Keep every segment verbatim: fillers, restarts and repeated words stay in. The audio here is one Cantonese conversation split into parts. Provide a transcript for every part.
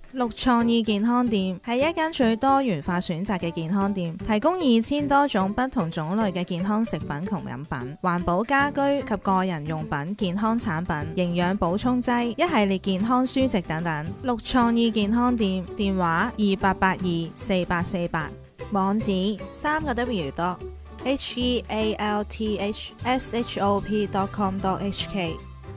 綠創意健康店係一間最多元化選擇嘅健康店，提供二千多種不同種類嘅健康食品同飲品、環保家居及個人用品、健康產品、營養補充劑、一系列健康書籍等等。綠創意健康店電話二八八二四八四八，網址三個 W dot H E A L T H S H O P dot com dot H K。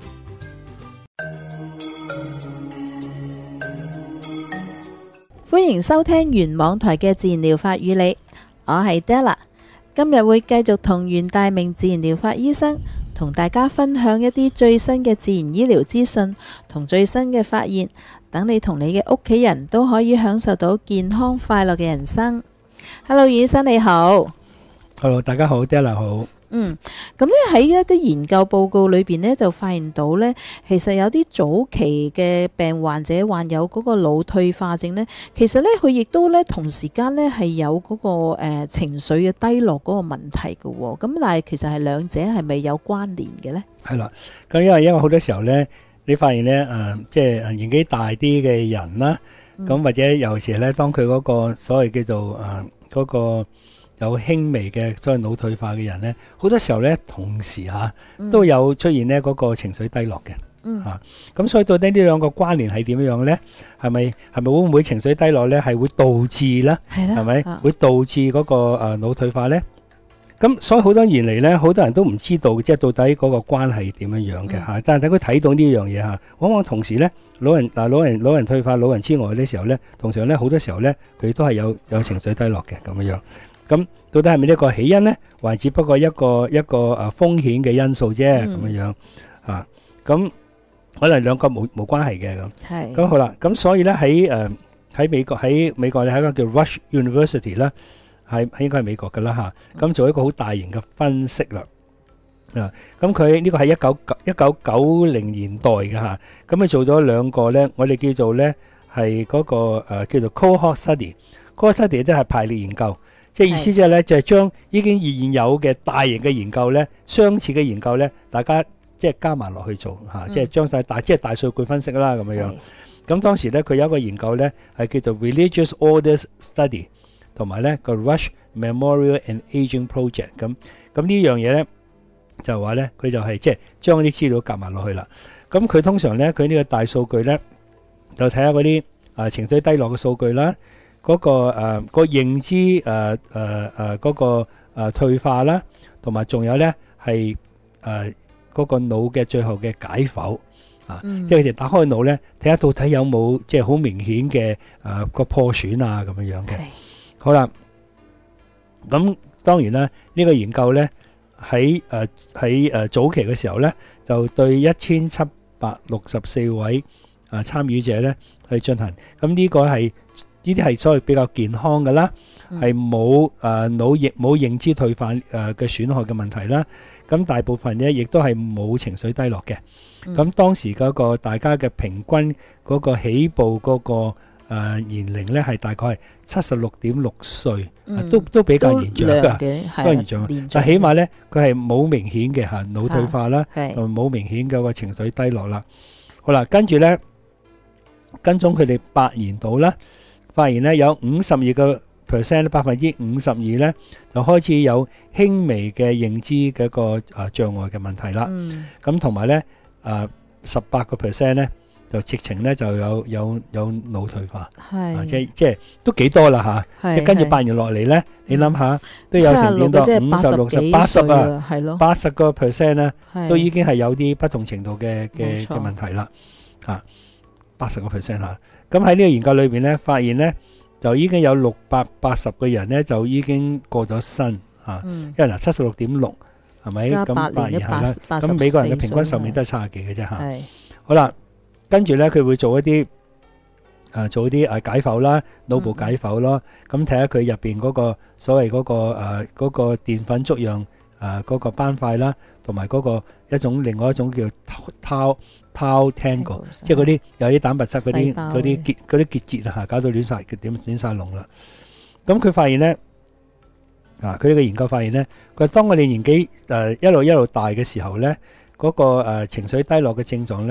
歡迎收聽原網台嘅自然療法與你，我係 Della， 今日會繼續同袁大明自然療法醫生同大家分享一啲最新嘅自然醫療資訊同最新嘅發現，等你同你嘅屋企人都可以享受到健康快樂嘅人生。Hello， 袁醫生你好。 Hello， 大家好 ，Della 好。 嗯，咁咧喺一啲研究報告裏邊咧，就發現到咧，其實有啲早期嘅病患者患有嗰個腦退化症咧，其實咧佢亦都咧同時間咧係有嗰、那個誒、呃、情緒嘅低落嗰個問題嘅喎、哦。咁但係其實係兩者係咪有關聯嘅咧？ 係啦，咁因為因為好多時候咧，你發現咧誒、呃，即係年紀大啲嘅人啦，咁、嗯、或者尤其係咧，當佢嗰個所謂叫做誒嗰、呃那個。有輕微嘅所謂腦退化嘅人咧，好多時候咧同時嚇、啊、都有出現咧嗰個情緒低落嘅嚇。咁、啊、所以到底呢兩個關聯係點樣咧？係咪係咪會唔會情緒低落咧係會導致咧？係咪會導致嗰、那個誒、呃、腦退化咧？咁所以好多年嚟咧，好多人都唔知道即係到底嗰個關係點樣樣嘅嚇。但係等佢睇到呢樣嘢嚇，往往同時咧老人嗱老人老人退化、老人痴呆嘅時候咧，通常咧好多時候咧佢都係有有情緒低落嘅咁樣樣。咁到底係咪呢一個起因咧，還只不過一個一個誒風險嘅因素啫咁樣樣啊？咁可能兩個冇冇關係嘅咁。係。咁好啦，咁所以咧喺誒喺美國喺美國咧喺一個叫 Rush University 啦，係應該係美國㗎啦嚇。咁做一個好大型嘅分析啦。啊，咁佢呢個係一九九一九九零年代嘅嚇。咁佢做咗兩個咧，我哋叫做咧係嗰個誒叫做 cohort study。cohort study 即係排列研究。即係意思即係咧，就係將已經現有嘅大型嘅研究咧，相似嘅研究咧，大家即係加埋落去做嚇，即係將曬大即係大數據分析啦咁樣樣。咁當時咧，佢有一個研究咧，係叫做 Religious Orders Study， 同埋咧個 Rush Memorial and Aging Project。咁咁呢樣嘢咧，就話咧，佢就係即係將啲資料夾埋落去啦。咁佢通常咧，佢呢個大數據咧，就睇下嗰啲啊情緒低落嘅數據啦。嗰、那個誒、呃那個認知誒誒誒嗰個、呃、退化啦，同埋仲有咧係誒嗰個腦嘅最後嘅解剖啊，嗯、即係佢哋打開腦咧，睇下到底有冇即係好明顯嘅誒個破損啊咁樣樣嘅。好啦，咁當然啦，呢、這個研究咧喺誒喺誒早期嘅時候咧，就對一千七百六十四位啊參與者咧去進行。咁呢個係。呢啲係所謂比較健康嘅啦，係冇誒腦認冇認知退化誒嘅損害嘅問題啦。咁大部分咧亦都係冇情緒低落嘅。咁、嗯、當時嗰個大家嘅平均嗰個起步嗰、那個誒、呃、年齡咧係大概係七十六點六歲，嗯、都都比較年長㗎，都年長。但起碼咧佢係冇明顯嘅嚇腦退化啦，同冇明顯嘅個情緒低落啦。好啦，跟住咧跟蹤佢哋八年度啦。發現咧有五十二個 percent， 百分之五十二咧就開始有輕微嘅認知嘅一個誒障礙嘅問題啦。咁同埋咧誒十八個 percent 咧就直情咧就有有有腦退化，啊、即即係都幾多啦嚇。即係跟住八年落嚟咧，你諗下都有成點多五十六十八十啊，八十個 percent 咧都已經係有啲不同程度嘅嘅嘅問題啦。嚇，八十個 percent 嚇。咁喺呢個研究裏邊咧，發現咧就已經有六百八十個人咧就已經過咗身嚇，因為嗱七十六點六係咪？咁八年係啦，咁美國人嘅平均壽命都係七十幾嘅啫嚇。好啦，跟住咧佢會做一啲誒做啲誒解剖啦，腦部解剖咯，咁睇下佢入邊嗰個所謂嗰個誒嗰個澱粉粥樣誒嗰個斑塊啦，同埋嗰個一種另外一種叫 tau tau tangle， 即係嗰啲有啲蛋白質嗰啲嗰啲結嗰啲結節啊嚇，搞到亂曬點亂曬龍啦。咁佢發現咧啊，佢呢個研究發現咧，佢當我哋年紀誒一路一路大嘅時候咧，嗰個誒情緒低落嘅症狀咧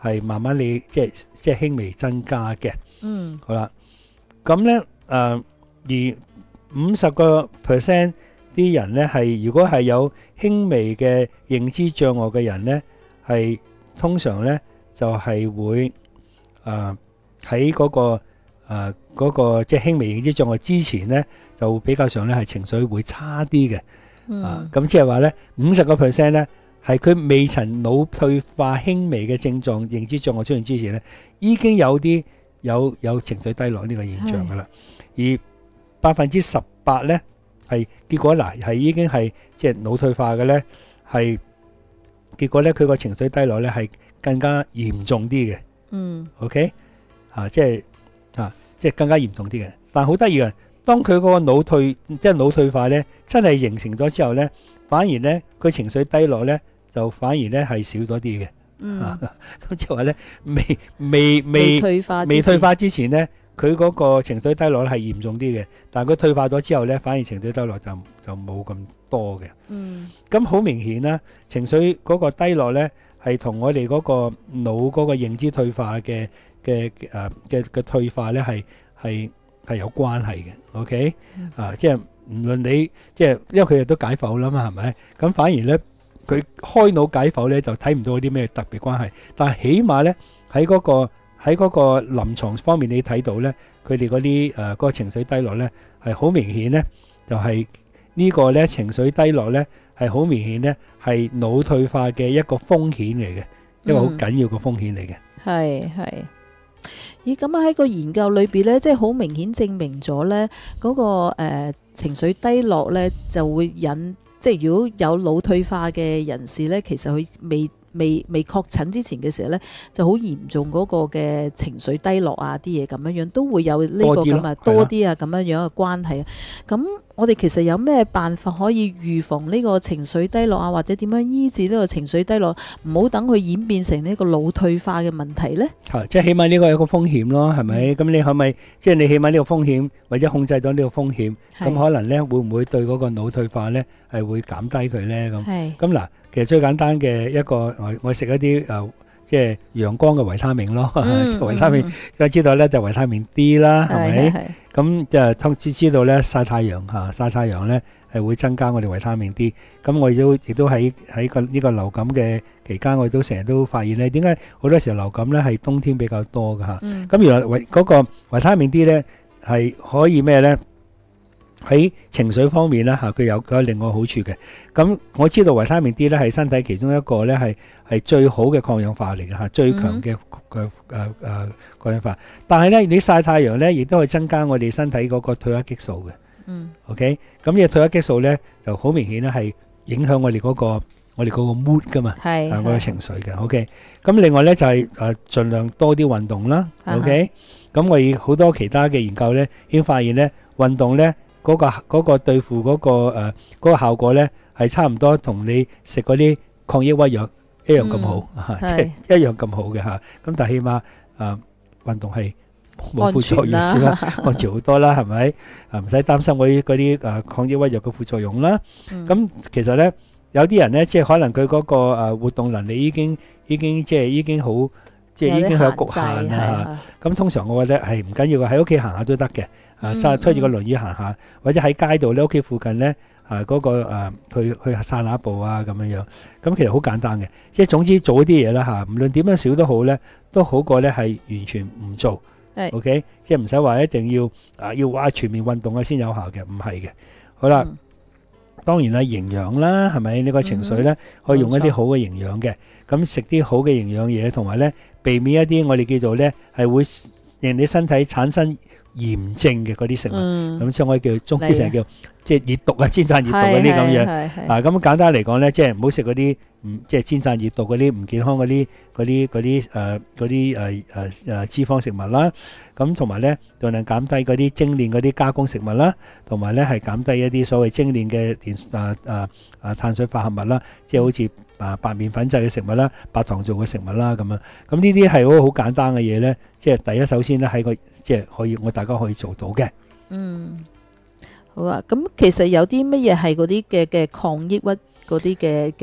係慢慢你即係即係輕微增加嘅。 嗯， 好啦，咁咧誒而五十個 percent 啲人咧係如果係有輕微嘅認知障礙嘅人咧，係通常咧就係會誒喺嗰個誒嗰個即係輕微認知障礙之前咧，就比較上咧係情緒會差啲嘅。啊，咁即係話咧五十個 percent 咧係佢未曾腦退化輕微嘅症狀認知障礙出現之前咧，已經有啲有有情緒低落呢個現象噶啦。而百分之十八咧係結果嗱係已經係即係腦退化嘅咧，係結果咧佢個情緒低落咧係更加嚴重啲嘅。 嗯 ，OK 啊，即係啊，即係更加嚴重啲嘅。但係好得意嘅。當佢嗰個腦退即係腦退化咧，真係形成咗之後咧，反而咧佢情緒低落咧，就反而咧係少咗啲嘅。 嗯， 咁即係話咧，未未未退化未退化之前咧，佢嗰個情緒低落咧係嚴重啲嘅，但係佢退化咗之後咧，反而情緒低落就就冇咁多嘅。 嗯， 咁好明顯啦，情緒嗰個低落咧係同我哋嗰個腦嗰個認知退化嘅嘅誒嘅嘅退化咧係係。係有關係嘅 ，OK，啊，即係唔論你即係，因為佢哋都解剖啦嘛，係咪？咁反而咧，佢開腦解剖咧就睇唔到啲咩特別關係，但係起碼咧喺嗰個喺嗰個臨床方面你睇到咧，佢哋嗰啲誒嗰個情緒低落咧係好明顯咧，就係呢個咧情緒低落咧係好明顯咧係腦退化嘅一個風險嚟嘅，一個好緊要嘅風險嚟嘅。 係係。咦，咁啊喺個研究裏邊咧，即係好明顯證明咗咧，嗰個誒情緒低落咧就會引，即係如果有腦退化嘅人士咧，其實佢未未未確診之前嘅時候咧，就好嚴重嗰個嘅情緒低落啊，啲嘢咁樣樣都會有呢個咁啊多啲啊咁樣樣嘅關係啊。咁我哋其實有咩辦法可以預防呢個情緒低落啊，或者點樣醫治呢個情緒低落，唔好等佢演變成呢個腦退化嘅問題呢？ 係，即係起碼呢個有個風險咯，係咪？咁你可唔可以，即係你起碼呢個風險或者控制咗呢個風險，咁可能呢會唔會對嗰個腦退化呢係會減低佢呢？咁係。 咁嗱，其實最簡單嘅一個，我我食一啲誒，即係陽光嘅維他命咯。維他命，大家知道呢就維他命 D 啦，係咪？咁就通知知道咧，曬太陽嚇，曬太陽咧係會增加我哋維他命 D。咁我亦都亦都喺喺個呢個流感嘅期間，我亦都成日都發現咧，點解好多時候流感咧係冬天比較多㗎嚇？咁、嗯、原來維嗰個維他命 D 咧係可以咩咧？喺情緒方面咧嚇，佢有佢有另外好處嘅。咁我知道維他命 D 咧係身體其中一個咧係係最好嘅抗氧化嚟嘅嚇，最強嘅嘅誒誒抗氧化。但係咧，你曬太陽咧，亦都可以增加我哋身體嗰個褪黑激素嘅。嗯。OK，咁呢個褪黑激素咧就好明顯咧係影響我哋嗰個我哋嗰個 mood 噶嘛，係啊，我嘅情緒嘅。OK，咁另外咧就係誒盡量多啲運動啦。OK，咁我哋好多其他嘅研究咧已經發現咧運動咧。嗰、那個嗰、那個對付嗰、那個誒嗰、呃那個效果咧，係差唔多同你食嗰啲抗抑鬱藥一樣咁好嚇，即係、嗯、一樣咁好嘅嚇。咁但係起碼誒、呃、運動係冇副作用先啦，安全好多啦，係咪？啊唔使擔心嗰啲嗰啲誒抗抑鬱藥嘅副作用啦。咁、嗯、其實咧有啲人咧，即係可能佢嗰個誒活動能力已經已經即係已經好即係已經有局限啦。咁通常我覺得係唔緊要嘅，喺屋企行下都得嘅。啊，揸推住個輪椅行下，或者喺街度咧，屋企附近咧，啊嗰、那個誒、啊、去去散下步啊咁樣樣，咁其實好簡單嘅，即係總之做一啲嘢啦嚇，唔論點樣少都好咧，都好過咧係完全唔做。OK，即係唔使話一定要啊要哇全面運動啊先有效嘅，唔係嘅。好啦，嗯、當然啦，營養啦，係咪呢、這個情緒咧、嗯、可以用一啲好嘅營養嘅，咁食啲好嘅營養嘢，同埋咧避免一啲我哋叫做咧係會令你身體產生炎症嘅嗰啲食物，咁所以我哋叫中醫成日叫即係熱毒啊、煎炸熱毒嗰啲咁樣。啊，咁簡單嚟講咧，即係唔好食嗰啲唔即係煎炸熱毒嗰啲唔健康嗰啲嗰啲嗰啲誒嗰啲誒誒誒脂肪食物啦。咁同埋咧，盡量減低嗰啲精煉嗰啲加工食物啦，同埋咧係減低一啲所謂精煉嘅電誒誒誒碳水化合物啦，即係好似啊白麵粉製嘅食物啦、白糖做嘅食物啦咁樣。咁呢啲係好好簡單嘅嘢咧，即係第一首先咧喺個即係可以我大家可以做到嘅。 嗯，好啊。咁其實有啲乜嘢係嗰啲嘅嘅抗抑鬱嗰啲嘅嘅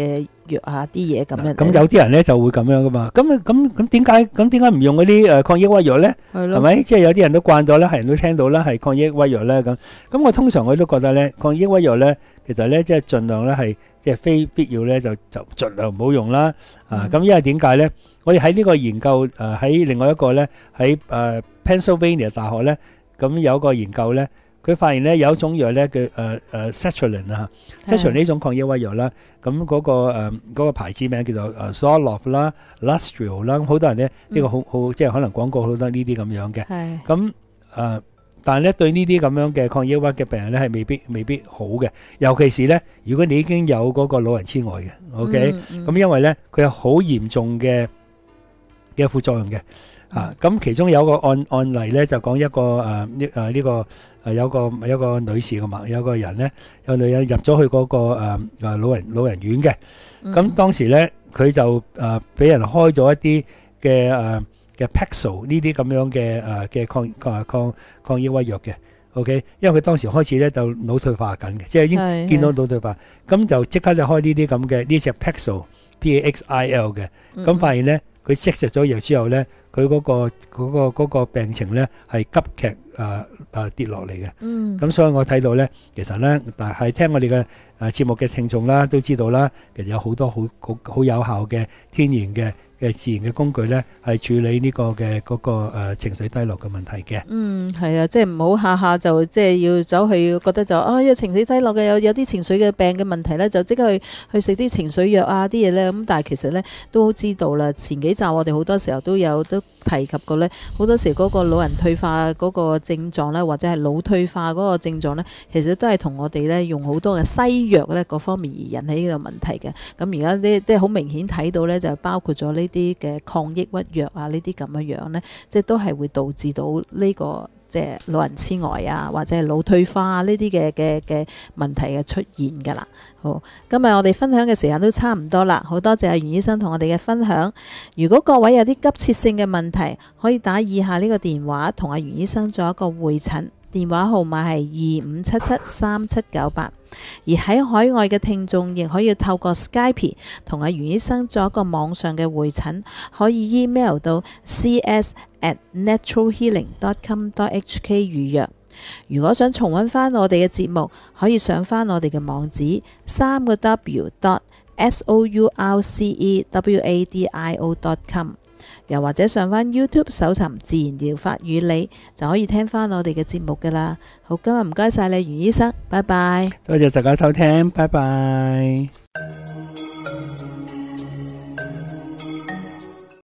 藥啊啲嘢咁樣。 咁有啲人咧就會咁樣噶嘛。咁咁咁點解咁點解唔用嗰啲誒抗抑鬱藥咧？ 係咯， 係咪？即係有啲人都慣咗啦，係人都聽到啦，係抗抑鬱藥咧咁。咁我通常我都覺得咧，抗抑鬱藥咧，其實咧即係盡量咧係即係非必要咧就就盡量唔好用啦。啊，咁因為點解咧？我哋喺呢個研究誒喺另外一個咧喺誒 Pennsylvania 大學咧，咁有個研究咧，佢發現咧有一種藥咧叫誒誒 sertraline 啊 sertraline 呢種抗抑鬱藥啦，咁嗰個誒嗰個牌子名叫做誒 Zoloft 啦、Lustral 啦，咁好多人咧呢個好好即係可能廣告好多呢啲咁樣嘅， 係咁誒，但係咧對呢啲咁樣嘅抗抑鬱嘅病人咧係未必未必好嘅，尤其是咧如果你已經有嗰個老人痴呆嘅 ，OK，咁因為咧佢有好嚴重嘅嘅副作用嘅。啊，咁其中有一個案案例咧，就講一個誒呢誒呢個誒有個有個女士嘅嘛，有個人咧，有個女人入咗去嗰個誒誒老人老人院嘅，咁當時咧佢就誒俾人開咗一啲嘅誒嘅 Paxil 呢啲咁樣嘅誒嘅抗誒抗抗抑鬱藥嘅 ，OK，因為佢當時開始咧就腦退化緊嘅，即係已經見到腦退化，咁就即刻就開呢啲咁嘅呢隻 Paxil P A X I L 嘅，咁發現咧佢食食咗藥之後咧。佢嗰個嗰個嗰個病情咧係急劇誒誒跌落嚟嘅，咁所以我睇到咧，其實咧，但係聽我哋嘅誒節目嘅聽眾啦，都知道啦，其實有好多好好好有效嘅天然嘅嘅自然嘅工具咧，係處理呢個嘅嗰個誒情緒低落嘅問題嘅。 嗯，係啊，即係唔好下下就即係要走去覺得就啊，有情緒低落嘅有有啲情緒嘅病嘅問題咧，就即刻去去食啲情緒藥啊啲嘢咧。咁但係其實咧都知道啦，前幾集我哋好多時候都有都提及過咧，好多時嗰個老人退化嗰個症狀咧，或者係腦退化嗰個症狀咧，其實都係同我哋咧用好多嘅西藥咧各方面而引起呢個問題嘅。咁而家呢即係好明顯睇到咧，就包括咗呢啲嘅抗抑鬱藥啊，呢啲咁嘅樣咧，即係都係會導致到呢個即係老人痴呆啊，或者係腦退化啊呢啲嘅嘅嘅問題嘅出現㗎啦。好，今日我哋分享嘅時間都差唔多啦，好多謝阿袁醫生同我哋嘅分享。如果各位有啲急切性嘅問題，可以打以下呢個電話同阿袁醫生做一個會診，電話號碼係二五七七三七九八。而喺海外嘅聽眾亦可以透過 Skype 同阿袁醫生做一個網上嘅會診，可以 email 到 c s at natural healing dot com dot h k 預約。如果想重溫翻我哋嘅節目，可以上翻我哋嘅網址三個 w dot s o u r c e w a d i o dot com， 又或者上翻 YouTube 搜尋自然療法與你，就可以聽翻我哋嘅節目噶啦。好，今日唔該晒你袁醫生，拜拜。 多謝大家收聽，拜拜。